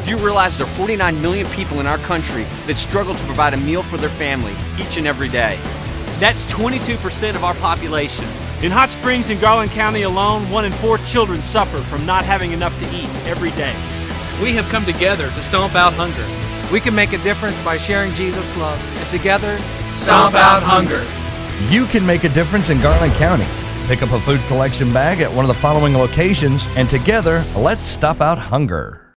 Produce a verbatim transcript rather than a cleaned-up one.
Do you realize there are forty-nine million people in our country that struggle to provide a meal for their family each and every day? That's twenty-two percent of our population. In Hot Springs and Garland County alone, one in four children suffer from not having enough to eat every day. We have come together to stomp out hunger. We can make a difference by sharing Jesus' love, and together, stomp out hunger. You can make a difference in Garland County. Pick up a food collection bag at one of the following locations, and together, let's stop out hunger.